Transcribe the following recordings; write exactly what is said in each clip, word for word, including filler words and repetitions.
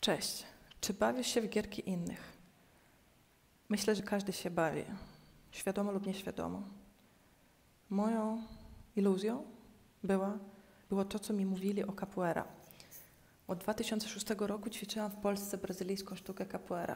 Cześć. Czy bawisz się w gierki innych? Myślę, że każdy się bawi, świadomo lub nieświadomo. Moją iluzją była, było to, co mi mówili o capoeira. Od dwa tysiące szóstego roku ćwiczyłam w Polsce brazylijską sztukę capoeira.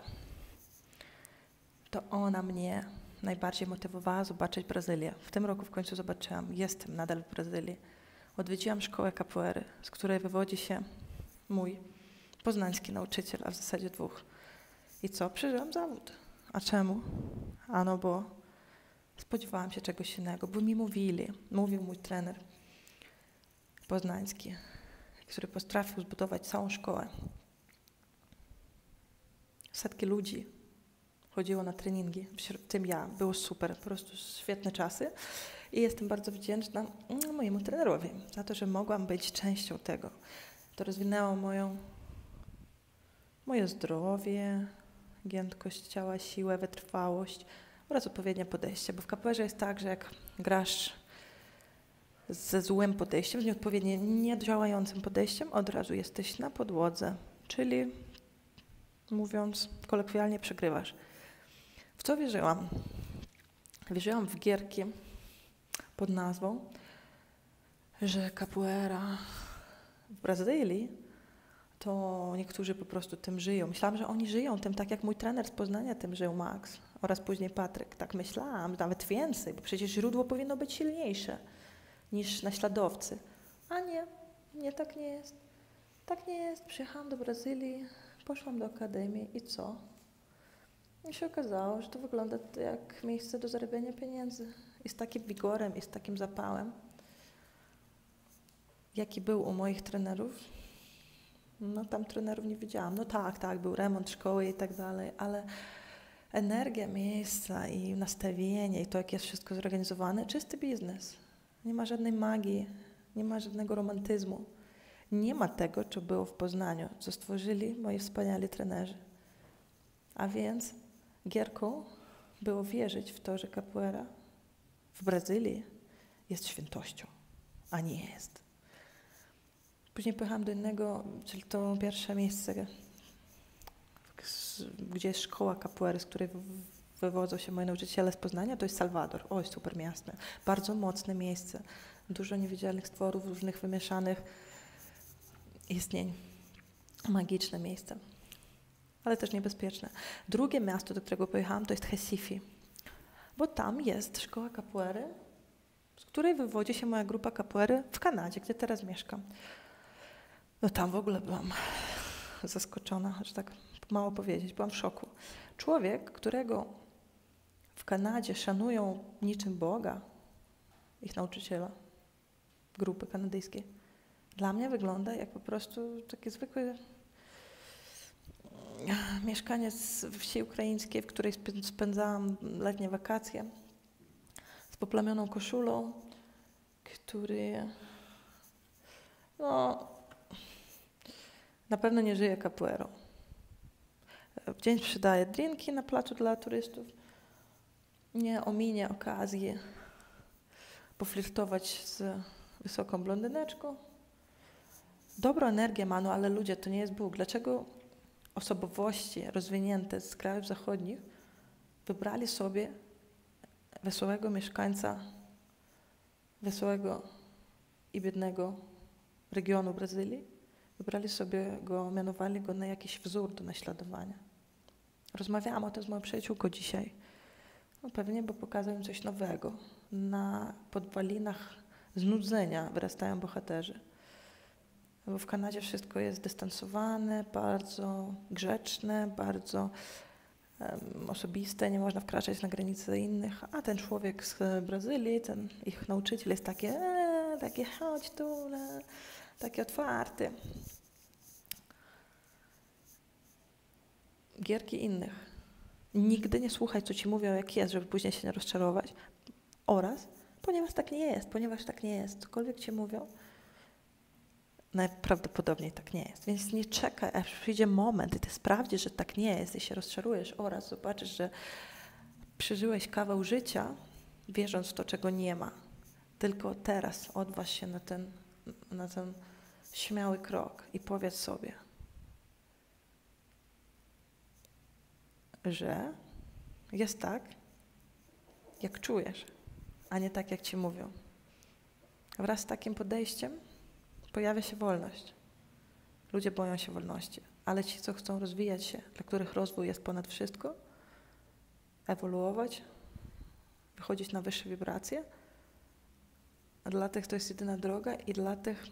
To ona mnie najbardziej motywowała zobaczyć Brazylię. W tym roku w końcu zobaczyłam. Jestem nadal w Brazylii. Odwiedziłam szkołę capoeiry, z której wywodzi się mój poznański nauczyciel, a w zasadzie dwóch. I co? Przeżyłam zawód. A czemu? Ano, bo spodziewałam się czegoś innego, bo mi mówili, mówił mój trener poznański, który potrafił zbudować całą szkołę. Setki ludzi chodziło na treningi, w tym ja. Było super, po prostu świetne czasy. I jestem bardzo wdzięczna mojemu trenerowi za to, że mogłam być częścią tego. To rozwinęło moją, moje zdrowie, giętkość ciała, siłę, wytrwałość oraz odpowiednie podejście. Bo w capoeirze jest tak, że jak grasz ze złym podejściem, z nieodpowiednio niedziałającym podejściem, od razu jesteś na podłodze, czyli mówiąc kolokwialnie przegrywasz. W co wierzyłam? Wierzyłam w gierki pod nazwą, że capoeira w Brazylii to niektórzy po prostu tym żyją. Myślałam, że oni żyją tym, tak jak mój trener z Poznania tym żył, Max, oraz później Patryk. Tak myślałam, nawet więcej, bo przecież źródło powinno być silniejsze niż naśladowcy. A nie, nie, tak nie jest. Tak nie jest. Przyjechałam do Brazylii, poszłam do akademii i co? I się okazało, że to wygląda jak miejsce do zarabiania pieniędzy. I z takim wigorem, i z takim zapałem, jaki był u moich trenerów. No tam trenerów nie widziałam. No tak, tak, był remont szkoły i tak dalej, ale energia miejsca i nastawienie i to, jak jest wszystko zorganizowane, czysty biznes. Nie ma żadnej magii, nie ma żadnego romantyzmu. Nie ma tego, co było w Poznaniu, co stworzyli moi wspaniali trenerzy. A więc gierką było wierzyć w to, że capoeira w Brazylii jest świętością, a nie jest. Później pojechałam do innego, czyli to pierwsze miejsce, gdzie jest szkoła capoeiry, z której wywodzą się moi nauczyciele z Poznania, to jest Salwador. Oj, super miasto. Bardzo mocne miejsce. Dużo niewidzialnych stworów, różnych wymieszanych istnień. Magiczne miejsce. Ale też niebezpieczne. Drugie miasto, do którego pojechałam, to jest Recife. Bo tam jest szkoła capoeiry, z której wywodzi się moja grupa capoeiry w Kanadzie, gdzie teraz mieszkam. No tam w ogóle byłam zaskoczona, że tak mało powiedzieć. Byłam w szoku. Człowiek, którego w Kanadzie szanują niczym Boga, ich nauczyciela, grupy kanadyjskiej, dla mnie wygląda jak po prostu taki zwykły mieszkaniec z wsi ukraińskiej, w której spędzałam letnie wakacje, z poplamioną koszulą, który no na pewno nie żyje capoeirą. W dzień przydaje drinki na placu dla turystów. Nie ominie okazji poflirtować z wysoką blondyneczką. Dobrą energię ma, no ale ludzie, to nie jest Bóg. Dlaczego osobowości rozwinięte z krajów zachodnich wybrali sobie wesołego mieszkańca wesołego i biednego regionu Brazylii? Wybrali sobie go, mianowali go na jakiś wzór do naśladowania. Rozmawiałam o tym z moją przyjaciółką dzisiaj. No pewnie, bo pokazał im coś nowego. Na podwalinach znudzenia wyrastają bohaterzy. Bo w Kanadzie wszystko jest dystansowane, bardzo grzeczne, bardzo um, osobiste, nie można wkraczać na granice innych. A ten człowiek z Brazylii, ten ich nauczyciel jest taki, e, taki chodź tu, le, taki otwarty. Gierki innych. Nigdy nie słuchaj, co ci mówią, jak jest, żeby później się nie rozczarować. Oraz, ponieważ tak nie jest, ponieważ tak nie jest, cokolwiek ci mówią, najprawdopodobniej tak nie jest. Więc nie czekaj, aż przyjdzie moment i ty sprawdzisz, że tak nie jest i się rozczarujesz oraz zobaczysz, że przeżyłeś kawał życia, wierząc w to, czego nie ma. Tylko teraz odważ się na ten, na ten śmiały krok i powiedz sobie, że jest tak, jak czujesz, a nie tak, jak ci mówią. Wraz z takim podejściem pojawia się wolność. Ludzie boją się wolności, ale ci, co chcą rozwijać się, dla których rozwój jest ponad wszystko, ewoluować, wychodzić na wyższe wibracje, a dla tych to jest jedyna droga i dla tych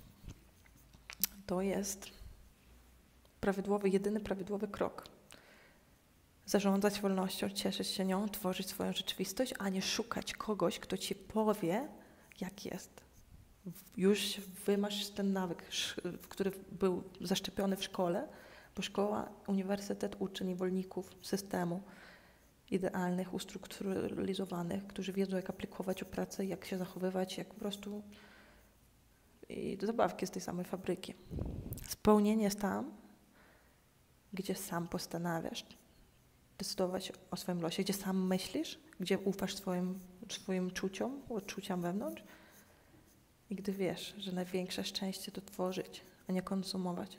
to jest prawidłowy, jedyny prawidłowy krok. Zarządzać wolnością, cieszyć się nią, tworzyć swoją rzeczywistość, a nie szukać kogoś, kto ci powie, jak jest. Już wymasz ten nawyk, który był zaszczepiony w szkole, bo szkoła, uniwersytet uczy niewolników systemu idealnych, ustrukturyzowanych, którzy wiedzą, jak aplikować o pracę, jak się zachowywać, jak po prostu i zabawki z tej samej fabryki. Spełnienie jest tam, gdzie sam postanawiasz decydować o swoim losie, gdzie sam myślisz, gdzie ufasz swoim, swoim czuciom, odczuciom wewnątrz i gdy wiesz, że największe szczęście to tworzyć, a nie konsumować.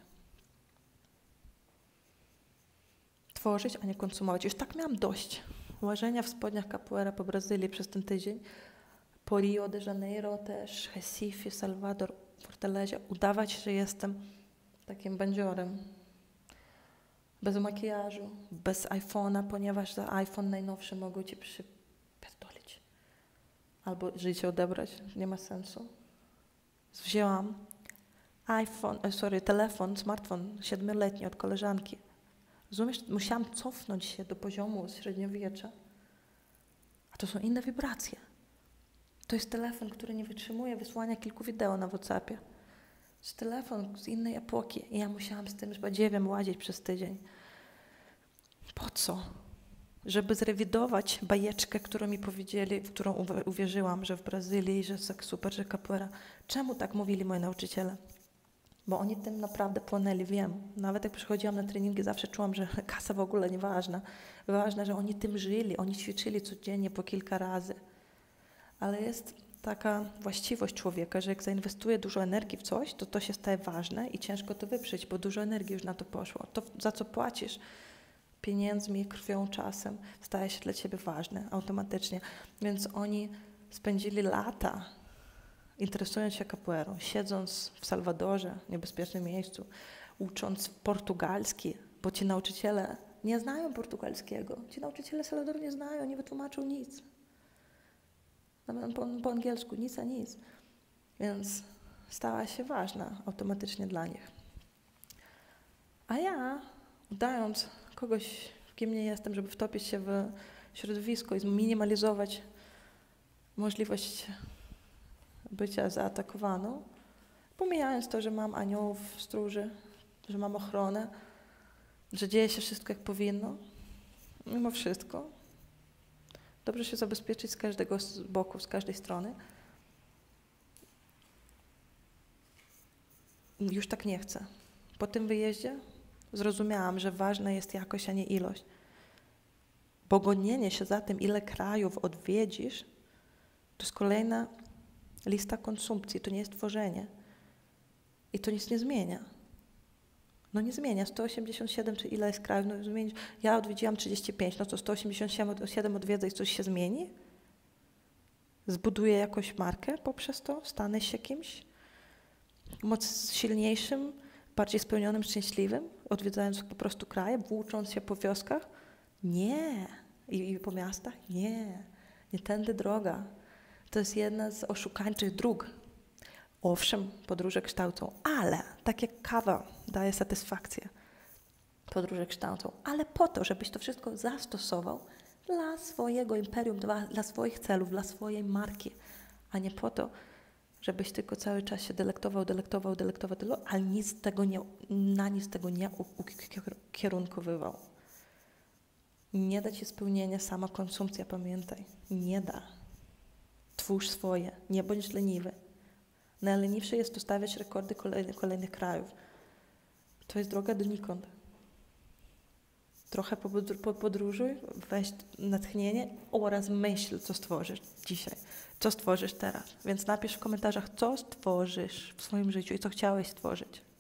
Tworzyć, a nie konsumować. Już tak miałam dość łażenia w spodniach capoeira po Brazylii przez ten tydzień, po Rio de Janeiro też, Recife, Salvador, Fortalezie, udawać, że jestem takim bandziorem. Bez makijażu, bez iPhone'a, ponieważ za iPhone najnowszy mogą ci przypierdolić. Albo życie odebrać, nie ma sensu. Wzięłam iPhone, sorry, telefon, smartfon siedmioletni od koleżanki. Rozumiesz? Musiałam cofnąć się do poziomu średniowiecza. A to są inne wibracje. To jest telefon, który nie wytrzymuje wysłania kilku wideo na WhatsAppie. To jest telefon z innej epoki i ja musiałam z tym badziewiem łazić przez tydzień. Po co? Żeby zrewidować bajeczkę, którą mi powiedzieli, w którą uwierzyłam, że w Brazylii, że jest tak super, że capoeira. Czemu tak mówili moi nauczyciele? Bo oni tym naprawdę płonęli, wiem. Nawet jak przychodziłam na treningi, zawsze czułam, że kasa w ogóle nieważna. Ważne, że oni tym żyli, oni ćwiczyli codziennie po kilka razy. Ale jest taka właściwość człowieka, że jak zainwestuje dużo energii w coś, to to się staje ważne i ciężko to wyprzeć, bo dużo energii już na to poszło. To, za co płacisz pieniędzmi, krwią, czasem, staje się dla ciebie ważne automatycznie. Więc oni spędzili lata interesując się capoeirą, siedząc w Salwadorze, niebezpiecznym miejscu, ucząc portugalski, bo ci nauczyciele nie znają portugalskiego. Ci nauczyciele Salwadoru nie znają, nie wytłumaczą nic. Po, po angielsku nic a nic. Więc stała się ważna automatycznie dla nich. A ja, udając kogoś, kim nie jestem, żeby wtopić się w środowisko i zminimalizować możliwość bycia zaatakowaną, pomijając to, że mam aniołów, stróży, że mam ochronę, że dzieje się wszystko jak powinno, mimo wszystko, dobrze się zabezpieczyć z każdego boku, z każdej strony. Już tak nie chcę. Po tym wyjeździe zrozumiałam, że ważna jest jakość, a nie ilość. Bo gonienie się za tym, ile krajów odwiedzisz, to jest kolejna lista konsumpcji, to nie jest tworzenie. I to nic nie zmienia. No nie zmienia. sto osiemdziesiąt siedem czy ile jest krajów, no zmienić. Ja odwiedziłam trzydzieści pięć, no to sto osiemdziesiąt siedem odwiedzę i coś się zmieni? Zbuduję jakąś markę poprzez to? Stanę się kimś? Moc silniejszym, bardziej spełnionym, szczęśliwym, odwiedzając po prostu kraje, włócząc się po wioskach? Nie. I, i po miastach? Nie. Nie tędy droga. To jest jedna z oszukańczych dróg. Owszem, podróże kształcą, ale tak jak kawa daje satysfakcję, podróże kształcą, ale po to, żebyś to wszystko zastosował dla swojego imperium, dla, dla swoich celów, dla swojej marki, a nie po to, żebyś tylko cały czas się delektował, delektował, delektował, ale nic tego nie, na nic tego nie ukierunkowywał. Nie da ci spełnienia sama konsumpcja, pamiętaj. Nie da. Twórz swoje, nie bądź leniwy. Najleniwsze jest ustawiać rekordy kolejnych, kolejnych krajów. To jest droga donikąd. Trochę podróżuj, weź natchnienie oraz myśl, co stworzysz dzisiaj, co stworzysz teraz. Więc napisz w komentarzach, co stworzysz w swoim życiu i co chciałeś stworzyć.